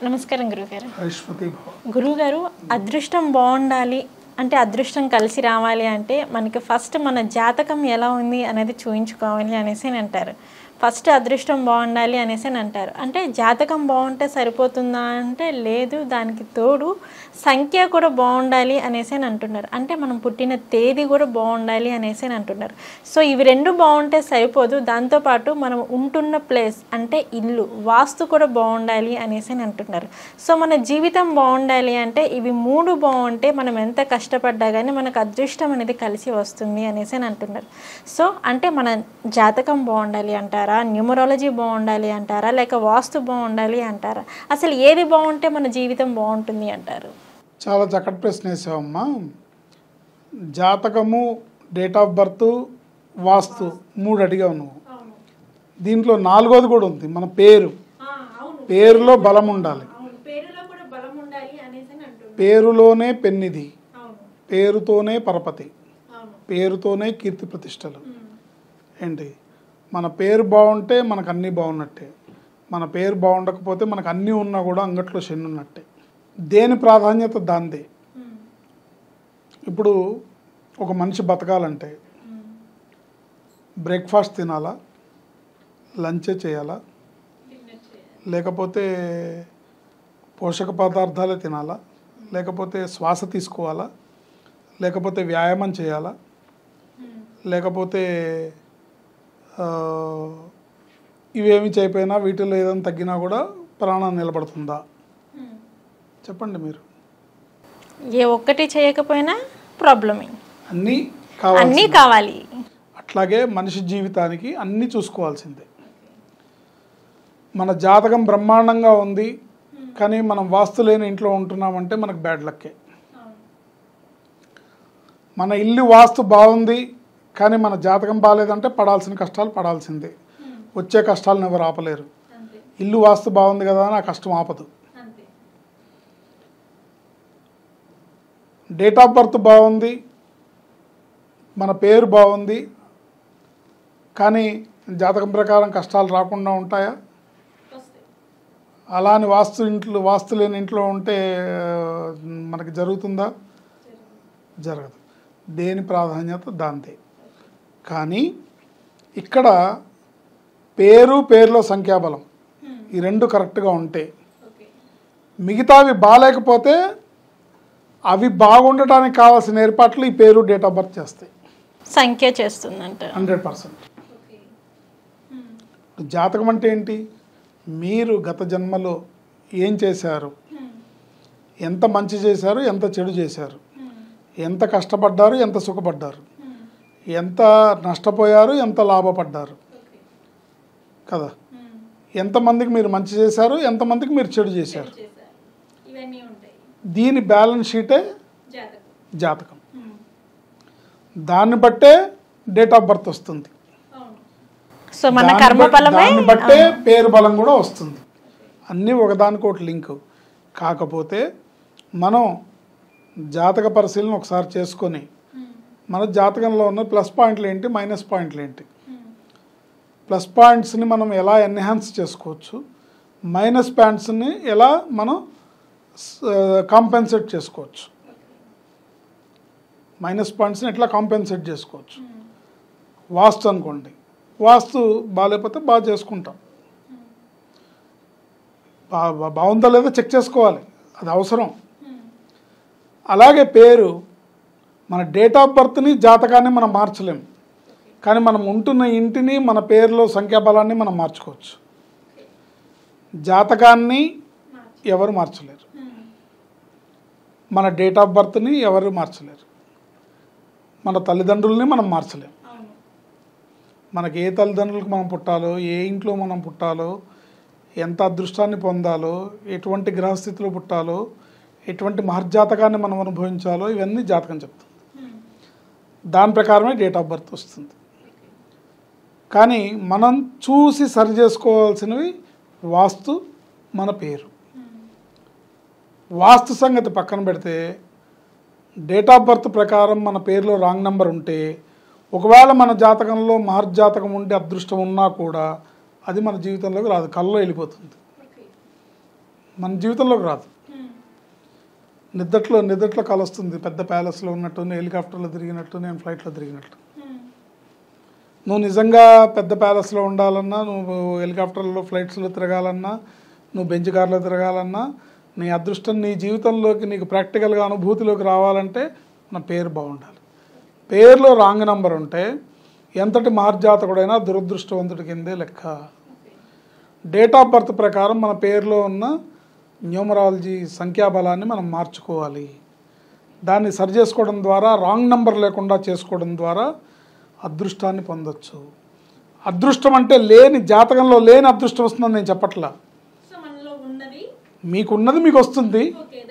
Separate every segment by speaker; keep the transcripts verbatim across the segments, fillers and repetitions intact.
Speaker 1: నమస్కారం గురుగారు.
Speaker 2: ఐశ్వతి
Speaker 1: గురుగారు, అదృష్టం బాగుండాలి అంటే అదృష్టం కలిసి రావాలి అంటే మనకి ఫస్ట్ మన జాతకం ఎలా ఉంది అనేది చూయించుకోవాలి అనేసి అంటారు. ఫస్ట్ అదృష్టం బాగుండాలి అనేసి అంటారు. అంటే జాతకం బాగుంటే సరిపోతుందా అంటే లేదు, దానికి తోడు సంఖ్య కూడా బాగుండాలి అనేసి అంటున్నారు. అంటే మనం పుట్టిన తేదీ కూడా బాగుండాలి అనేసి అంటున్నారు. సో ఇవి రెండు బాగుంటే సరిపోదు, దాంతోపాటు మనం ఉంటున్న ప్లేస్ అంటే ఇల్లు వాస్తు కూడా బాగుండాలి అనేసి అంటున్నారు. సో మన జీవితం బాగుండాలి అంటే ఇవి మూడు బాగుంటే మనం ఎంత కష్టపడ్డా కానీ మనకు అదృష్టం అనేది కలిసి వస్తుంది అనేసి అంటున్నారు. సో అంటే మన జాతకం బాగుండాలి అంటారా, న్యూమరాలజీ బాగుండాలి అంటారా, లేక వాస్తు బాగుండాలి అంటారా? అసలు ఏది బాగుంటే మన జీవితం బాగుంటుంది అంటారు?
Speaker 2: చాలా చక్కటి ప్రశ్న వేసావమ్మా. జాతకము, డేట్ ఆఫ్ బర్త్, వాస్తు మూడు అడిగావు నువ్వు. దీంట్లో నాలుగోది కూడా ఉంది, మన పేరు. పేరులో బలం ఉండాలి. పేరులోనే పెన్నిది, పేరుతోనే పరపతి, పేరుతోనే కీర్తి ప్రతిష్టలు. ఏంటి, మన పేరు బాగుంటే మనకు అన్నీ బాగున్నట్టే, మన పేరు బాగుండకపోతే మనకు అన్నీ ఉన్నా కూడా అంగట్లో శని ఉన్నట్టే. దేని ప్రాధాన్యత దాందే. ఇప్పుడు ఒక మనిషి బతకాలంటే బ్రేక్ఫాస్ట్ తినాలా, లంచ్ చేయాలా, లేకపోతే పోషక పదార్థాలే తినాలా, లేకపోతే శ్వాస తీసుకోవాలా, లేకపోతే వ్యాయామం చేయాలా, లేకపోతే ఇవేమి చేయకపోయినా వీటిలో ఏదైనా తగ్గినా కూడా ప్రాణం నిలబడుతుందా? చెప్పండి మీరు.
Speaker 1: ఏ ఒక్కటి చేయకపోయినా ప్రాబ్లమే,
Speaker 2: అన్నీ
Speaker 1: అన్నీ కావాలి.
Speaker 2: అట్లాగే మనిషి జీవితానికి అన్నీ చూసుకోవాల్సిందే. మన జాతకం బ్రహ్మాండంగా ఉంది కానీ మనం వాస్తు లేని ఇంట్లో ఉంటున్నామంటే మనకు బ్యాడ్ లక్కే. మన ఇల్లు వాస్తు బాగుంది కానీ మన జాతకం బాగాలేదంటే పడాల్సిన కష్టాలు పడాల్సిందే. వచ్చే కష్టాలను ఎవరు ఆపలేరు. ఇల్లు వాస్తు బాగుంది కదా అని ఆ కష్టం ఆపదు. డేట్ ఆఫ్ బర్త్ బాగుంది, మన పేరు బాగుంది కానీ జాతకం ప్రకారం కష్టాలు రాకుండా ఉంటాయా? అలా అని వాస్తు ఇంట్లో వాస్తు లేని ఇంట్లో ఉంటే మనకి జరుగుతుందా? జరగదు. దేని ప్రాధాన్యత దాంతే. కానీ ఇక్కడ పేరు, పేరులో సంఖ్యాబలం ఈ రెండు కరెక్ట్గా ఉంటే, మిగతావి బాగాలేకపోతే అవి బాగుండటానికి కావాల్సిన ఏర్పాట్లు ఈ పేరు, డేట్ ఆఫ్ బర్త్ చేస్తాయి.
Speaker 1: సంఖ్య చేస్తుందంట
Speaker 2: హండ్రెడ్ పర్సెంట్. జాతకం అంటే ఏంటి? మీరు గత జన్మలో ఏం చేశారు, ఎంత మంచి చేశారు, ఎంత చెడు చేశారు, ఎంత కష్టపడ్డారు, ఎంత సుఖపడ్డారు, ఎంత నష్టపోయారు, ఎంత లాభపడ్డారు కదా, ఎంతమందికి మీరు మంచి చేశారు, ఎంతమందికి మీరు చెడు చేశారు, దీని బ్యాలెన్స్ షీటే జాతకం. దాన్ని బట్టే డేట్ ఆఫ్ బర్త్ వస్తుంది, దాన్ని బట్టే పేరు బలం కూడా వస్తుంది. అన్నీ ఒకదానికొకటి లింక్. కాకపోతే మనం జాతక పరిశీలన ఒకసారి చేసుకొని మన జాతకంలో ఉన్న ప్లస్ పాయింట్లు ఏంటి, మైనస్ పాయింట్లు ఏంటి, ప్లస్ పాయింట్స్ని మనం ఎలా ఎన్హాన్స్ చేసుకోవచ్చు, మైనస్ పాయింట్స్ని ఎలా మనం కాంపెన్సేట్ చేసుకోవచ్చు, మైనస్ పాయింట్స్ని ఎట్లా కాంపెన్సేట్ చేసుకోవచ్చు. వాస్తు అనుకోండి, వాస్తు బాగాలేకపోతే బాగా చేసుకుంటాం, బా బాగుందా లేదో చెక్ చేసుకోవాలి, అది అవసరం. అలాగే పేరు, మన డేట్ ఆఫ్ బర్త్ని జాతకాన్ని మనం మార్చలేము కానీ మనం ఉంటున్న ఇంటిని, మన పేరులో సంఖ్యాబలాన్ని మనం మార్చుకోవచ్చు. జాతకాన్ని ఎవరు మార్చలేరు, మన డేట్ ఆఫ్ బర్త్ని ఎవరు మార్చలేరు, మన తల్లిదండ్రులని మనం మార్చలేము. మనకి ఏ తల్లిదండ్రులకు మనం పుట్టాలో, ఏ ఇంట్లో మనం పుట్టాలో, ఎంత అదృష్టాన్ని పొందాలో, ఎటువంటి గ్రహస్థితిలో పుట్టాలో, ఎటువంటి మహర్జాతకాన్ని మనం అనుభవించాలో ఇవన్నీ జాతకం చెప్తుంది. దాని ప్రకారమే డేట్ ఆఫ్ బర్త్ వస్తుంది. కానీ మనం చూసి సరి చేసుకోవాల్సినవి వాస్తు, మన పేరు. వాస్తు సంగతి పక్కన పెడితే డేట్ ఆఫ్ బర్త్ ప్రకారం మన పేరులో రాంగ్ నెంబర్ ఉంటే, ఒకవేళ మన జాతకంలో మహర్జాతకం ఉంటే అదృష్టం ఉన్నా కూడా అది మన జీవితంలోకి రాదు, కల్లో వెళ్ళిపోతుంది. మన జీవితంలోకి రాదు. నిద్దట్లో నిద్దట్లో కల వస్తుంది, పెద్ద ప్యాలెస్లో ఉన్నట్టు, హెలికాప్టర్లో తిరిగినట్టు, నేను ఫ్లైట్లో తిరిగినట్టు. నువ్వు నిజంగా పెద్ద ప్యాలెస్లో ఉండాలన్నా, నువ్వు హెలికాప్టర్లో ఫ్లైట్స్లో తిరగాలన్నా, నువ్వు బెంచ్ కార్లో తిరగాలన్నా, నీ అదృష్టం నీ జీవితంలోకి నీకు ప్రాక్టికల్గా అనుభూతిలోకి రావాలంటే నా పేరు బాగుండాలి. పేరులో రాంగ్ నెంబర్ ఉంటే ఎంతటి మహర్జాతకుడైనా దురదృష్టవంతుడి కిందే లెక్క. డేట్ ఆఫ్ బర్త్ ప్రకారం మన పేరులో ఉన్న న్యూమరాలజీ సంఖ్యాబలాన్ని మనం మార్చుకోవాలి. దాన్ని సరి చేసుకోవడం ద్వారా, రాంగ్ నెంబర్ లేకుండా చేసుకోవడం ద్వారా అదృష్టాన్ని పొందొచ్చు. అదృష్టం అంటే లేని, జాతకంలో లేని అదృష్టం వస్తుందని నేను చెప్పట్లా. మీకున్నది మీకు వస్తుంది,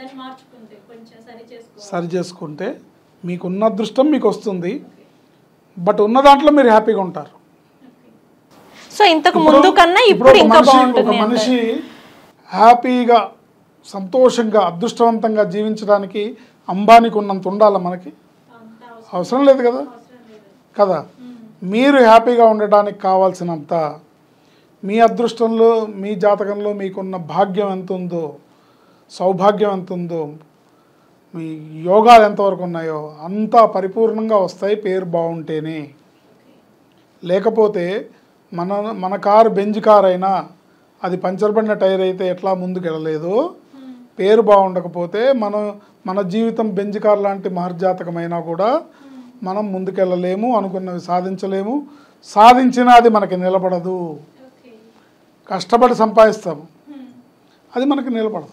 Speaker 2: సరి చేసుకుంటే మీకున్న అదృష్టం మీకు వస్తుంది. బట్ ఉన్న దాంట్లో మీరు హ్యాపీగా ఉంటారు.
Speaker 1: సో ఇంతకు ముందు కన్నా ఇప్పుడు ఇంకా బాగుంటుంది.
Speaker 2: ఒక మనిషి హ్యాపీగా, సంతోషంగా, అదృష్టవంతంగా జీవించడానికి అంబానీకి ఉన్నంత ఉండాలా మనకి? అవసరం లేదు కదా కదా మీరు హ్యాపీగా ఉండడానికి కావాల్సినంత మీ అదృష్టంలో, మీ జాతకంలో మీకున్న భాగ్యం ఎంత ఉందో, సౌభాగ్యం ఎంత ఉందో, మీ యోగాలు ఎంతవరకు ఉన్నాయో అంతా పరిపూర్ణంగా వస్తాయి పేరు బాగుంటేనే. లేకపోతే మన మన కారు బెంజ్ కార్ అయినా అది పంచర్ పడిన టైర్ అయితే ఎట్లా ముందుకు వెళ్ళలేదో, పేరు బాగుండకపోతే మనం మన జీవితం బెంజ్ కార్ లాంటి మహర్జాతకమైనా కూడా మనం ముందుకెళ్ళలేము, అనుకున్నవి సాధించలేము. సాధించినా అది మనకి నిలబడదు. కష్టపడి సంపాదిస్తాము, అది మనకి నిలబడదు.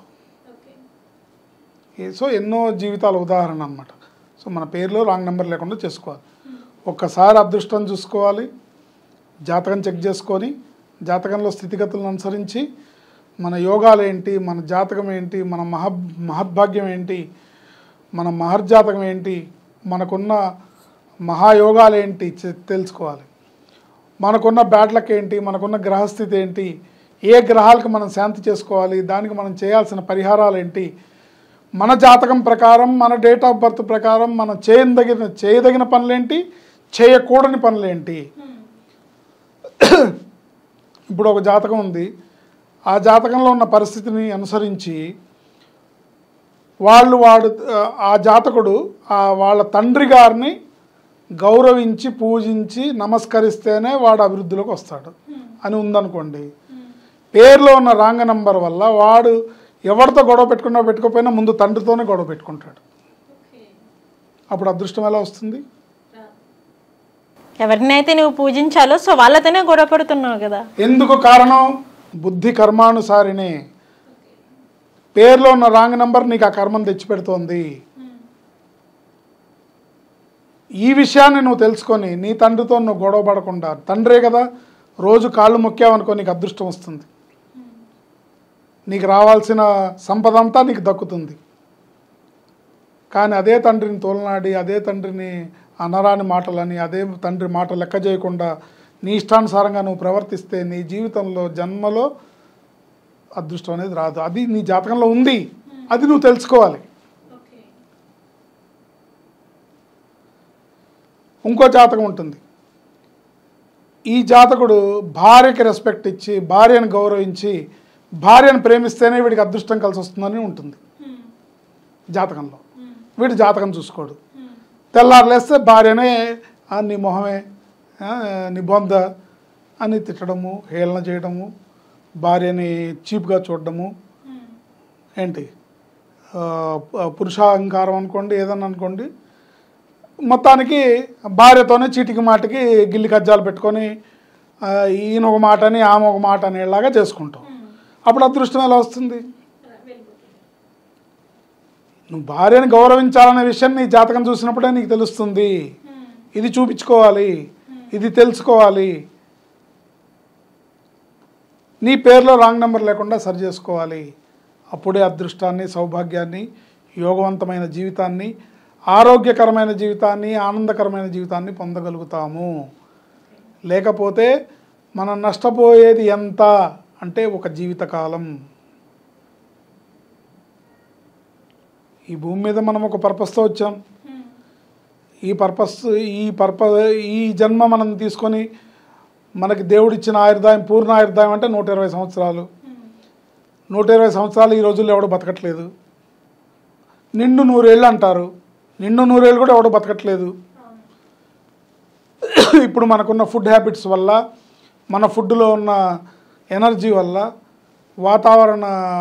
Speaker 2: సో ఎన్నో జీవితాల ఉదాహరణ అన్నమాట. సో మన పేరులో రాంగ్ నెంబర్ లేకుండా చేసుకోవాలి. ఒక్కసారి అదృష్టం చూసుకోవాలి, జాతకం చెక్ చేసుకొని, జాతకంలో స్థితిగతులను అనుసరించి మన యోగాలు ఏంటి, మన జాతకం ఏంటి, మన మహా మహద్భాగ్యం ఏంటి, మన మహర్జాతకం ఏంటి, మనకున్న మహాయోగాలు ఏంటి తెలుసుకోవాలి. మనకున్న బ్యాడ్ లక్ ఏంటి, మనకున్న గ్రహస్థితి ఏంటి, ఏ గ్రహాలకు మనం శాంతి చేసుకోవాలి, దానికి మనం చేయాల్సిన పరిహారాలు ఏంటి, మన జాతకం ప్రకారం, మన డేట్ ఆఫ్ బర్త్ ప్రకారం మనం చేయదగిన చేయదగిన పనులేంటి, చేయకూడని పనులేంటి. ఇప్పుడు ఒక జాతకం ఉంది, ఆ జాతకంలో ఉన్న పరిస్థితిని అనుసరించి వాళ్ళు వాడు ఆ జాతకుడు ఆ వాళ్ళ తండ్రి గారిని గౌరవించి పూజించి నమస్కరిస్తేనే వాడు అభివృద్ధిలోకి వస్తాడు అని ఉందనుకోండి. పేరులో ఉన్న రాంగ నంబర్ వల్ల వాడు ఎవరితో గొడవ పెట్టుకున్నా పెట్టుకోకపోయినా ముందు తండ్రితోనే గొడవ పెట్టుకుంటాడు. అప్పుడు అదృష్టం ఎలా వస్తుంది?
Speaker 1: ఎవరినైతే నువ్వు పూజించాలో సో వాళ్ళతోనే గొడవ పడుతున్నావు కదా.
Speaker 2: ఎందుకు కారణం? బుద్ధి కర్మానుసారినే. పేరులో ఉన్న రాంగ్ నంబర్ నీకు ఆ కర్మను తెచ్చిపెడుతోంది. ఈ విషయాన్ని నువ్వు తెలుసుకొని నీ తండ్రితో నువ్వు గొడవ పడకుండా, తండ్రే కదా, రోజు కాళ్ళు మొక్కావనుకో నీకు అదృష్టం వస్తుంది. నీకు రావాల్సిన సంపద అంతా నీకు దక్కుతుంది. కానీ అదే తండ్రిని తోలనాడి, అదే తండ్రిని అనరాని మాటలని, అదే తండ్రి మాట లెక్క చేయకుండా నీ ఇష్టానుసారంగా నువ్వు ప్రవర్తిస్తే నీ జీవితంలో జన్మలో అదృష్టం అనేది రాదు. అది నీ జాతకంలో ఉంది, అది నువ్వు తెలుసుకోవాలి. ఇంకో జాతకం ఉంటుంది. ఈ జాతకుడు భార్యకి రెస్పెక్ట్ ఇచ్చి, భార్యను గౌరవించి, భార్యను ప్రేమిస్తేనే వీడికి అదృష్టం కలిసి వస్తుందని ఉంటుంది జాతకంలో. వీడు జాతకం చూసుకోడు. తెల్లారు లేస్తే భార్యనే నీ మొహమే, నీ బొంద అని తిట్టడము, హేళన చేయడము, భార్యని చీప్గా చూడడము, ఏంటి పురుషాహంకారం అనుకోండి, ఏదన్నా అనుకోండి. మొత్తానికి భార్యతోనే చీటికి మాటికి గిల్లి కజ్జాలు పెట్టుకొని ఈయన ఒక మాట అని ఆమె ఒక మాట అనేలాగా చేసుకుంటాం. అప్పుడు అదృష్టం ఎలా వస్తుంది? నువ్వు భార్యని గౌరవించాలనే విషయం నీ జాతకం చూసినప్పుడే నీకు తెలుస్తుంది. ఇది చూపించుకోవాలి, ఇది తెలుసుకోవాలి. నీ పేరులో రాంగ్ నెంబర్ లేకుండా సరి చేసుకోవాలి. అప్పుడే అదృష్టాన్ని, సౌభాగ్యాన్ని, యోగవంతమైన జీవితాన్ని, ఆరోగ్యకరమైన జీవితాన్ని, ఆనందకరమైన జీవితాన్ని పొందగలుగుతాము. లేకపోతే మనం నష్టపోయేది ఎంత అంటే ఒక జీవితకాలం. ఈ భూమి మీద మనం ఒక పర్పస్తో వచ్చాం. ఈ పర్పస్ ఈ పర్పస్ ఈ జన్మ మనం తీసుకొని మనకి దేవుడిచ్చిన ఆయుర్దాయం, పూర్ణ ఆయుర్దాయం అంటే నూట ఇరవై సంవత్సరాలు. నూట ఇరవై సంవత్సరాలు ఈ రోజుల్లో ఎవడు బతకట్లేదు. నిండు నూరేళ్ళు అంటారు, నిండు నూరేళ్ళు కూడా ఎవడు బతకట్లేదు. ఇప్పుడు మనకున్న ఫుడ్ హ్యాబిట్స్ వల్ల, మన ఫుడ్లో ఉన్న ఎనర్జీ వల్ల, వాతావరణ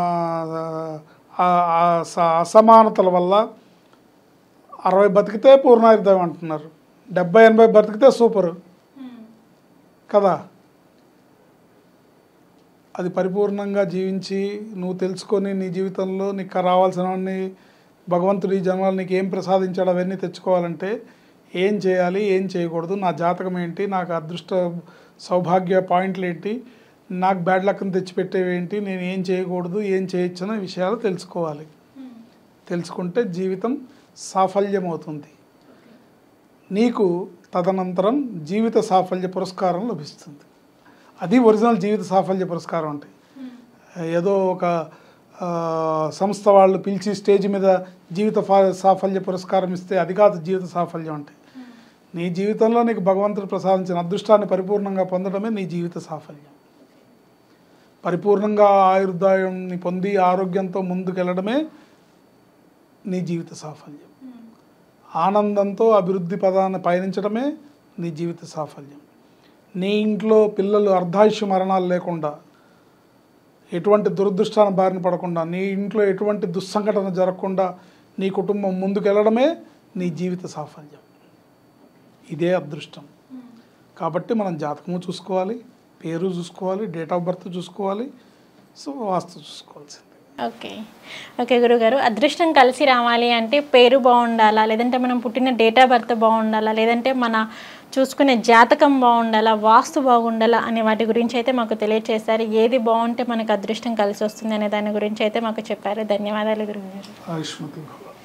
Speaker 2: అసమానతల వల్ల అరవై బతికితే పూర్ణాయుర్దాయం అంటున్నారు, డెబ్బై ఎనభై బతికితే సూపరు కదా. అది పరిపూర్ణంగా జీవించి నువ్వు తెలుసుకొని నీ జీవితంలో నీకు రావాల్సినవన్నీ భగవంతుడు ఈ జన్మలో నీకు ఏం ప్రసాదించాడు అవన్నీ తెచ్చుకోవాలంటే ఏం చేయాలి, ఏం చేయకూడదు, నా జాతకం ఏంటి, నాకు అదృష్ట సౌభాగ్య పాయింట్లు ఏంటి, నాకు బ్యాడ్ లక్ని తెచ్చిపెట్టేవి ఏంటి, నేను ఏం చేయకూడదు, ఏం చేయొచ్చు అనే విషయాలు తెలుసుకోవాలి. తెలుసుకుంటే జీవితం సాఫల్యమవుతుంది. నీకు తదనంతరం జీవిత సాఫల్య పురస్కారం లభిస్తుంది. అది ఒరిజినల్ జీవిత సాఫల్య పురస్కారం అంటే ఏదో ఒక సంస్థ వాళ్ళు పిలిచి స్టేజ్ మీద జీవిత సాఫల్య పురస్కారం ఇస్తే అది కాదు జీవిత సాఫల్యం అంటే. నీ జీవితంలో నీకు భగవంతుడు ప్రసాదించిన అదృష్టాన్ని పరిపూర్ణంగా పొందడమే నీ జీవిత సాఫల్యం. పరిపూర్ణంగా ఆయుర్దాయాన్ని పొంది ఆరోగ్యంతో ముందుకెళ్ళడమే నీ జీవిత సాఫల్యం. ఆనందంతో అభివృద్ధి పదాన్ని పయనించడమే నీ జీవిత సాఫల్యం. నీ ఇంట్లో పిల్లలు అర్ధాయుష్య మరణాలు లేకుండా, ఎటువంటి దురదృష్టాన్ని బారిన పడకుండా, నీ ఇంట్లో ఎటువంటి దుస్సంఘటన జరగకుండా నీ కుటుంబం ముందుకెళ్ళడమే నీ జీవిత సాఫల్యం. ఇదే అదృష్టం. కాబట్టి మనం జాతకము చూసుకోవాలి, పేరు చూసుకోవాలి, డేట్ ఆఫ్ బర్త్ చూసుకోవాలి, సో వాస్తు చూసుకోవాల్సింది.
Speaker 1: ఓకే ఓకే గురుగారు, అదృష్టం కలిసి రావాలి అంటే పేరు బాగుండాలా, లేదంటే మనం పుట్టిన డేట్ ఆఫ్ బర్త్ బాగుండాలా, లేదంటే మన చూసుకునే జాతకం బాగుండాలా, వాస్తు బాగుండాలా అనే వాటి గురించి అయితే మాకు తెలియచేశారు. ఏది బాగుంటే మనకు అదృష్టం కలిసి వస్తుంది అనే దాని గురించి అయితే మాకు చెప్పారు. ధన్యవాదాలు గురుగారు.
Speaker 2: ఆయుష్మతి.